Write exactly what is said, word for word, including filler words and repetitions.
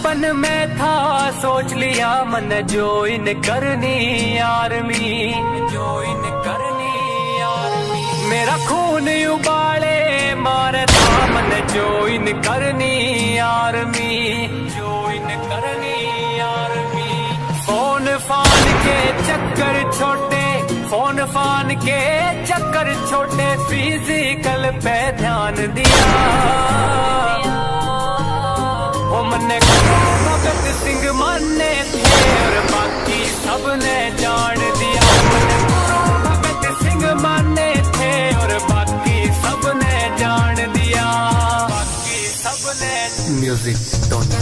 बचपन में था सोच लिया मन ज्वाइन करनी आर्मी, ज्वाइन करनी आर्मी। मेरा खून उबाले मारे था मन ज्वाइन करनी आर्मी, ज्वाइन करनी आर्मी। फोन फान के चक्कर छोटे, फोन फान के चक्कर छोटे, फिजिकल पे ध्यान दिया। ओ मन्ने भगत सिंह माने थे और बाकी सबने जान दिया। भगत सिंह माने थे और बाकी सबने जान दिया, बाकी सबने। म्यूजिक